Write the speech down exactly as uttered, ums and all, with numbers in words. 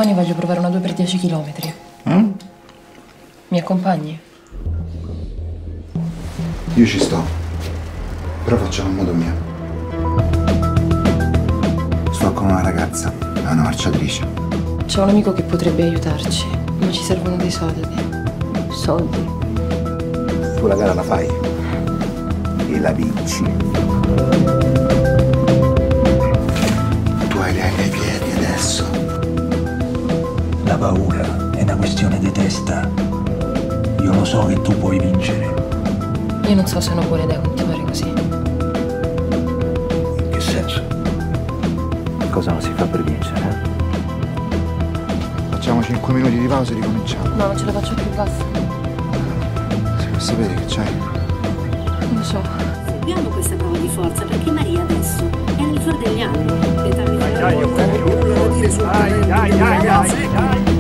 Domani voglio provare una due per dieci chilometri. Mm? Mi accompagni? Io ci sto, però facciamo a modo mio. Sto con una ragazza, è una marciatrice. C'è un amico che potrebbe aiutarci, ma ci servono dei soldi. Soldi? Tu la gara la fai e la vinci. Tu hai le ali ai piedi adesso. La paura è una questione di testa. Io lo so che tu puoi vincere. Io non so se è una buona idea continuare così. In che senso? Cosa non si fa per vincere? Eh? Facciamo cinque minuti di pausa e ricominciamo. No, non ce la faccio più, basta. Se vuoi sapere che c'hai? Non lo so. Seguiamo questa prova di forza perché Maria adesso è nel fior degli anni. L'età mi fa Dai, dai, dai, dai, dai, dai.